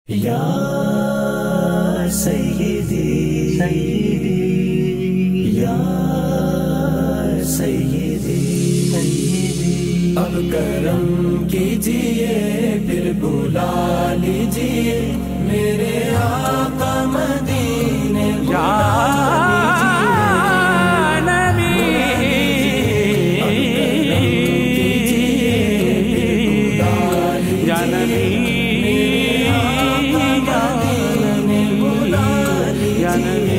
या सय्यदी सय्यदी या सय्यदी सय्यदी। अब करम कीजिए फिर बुला लीजिए मेरे आका मदीने बुला लीजिए।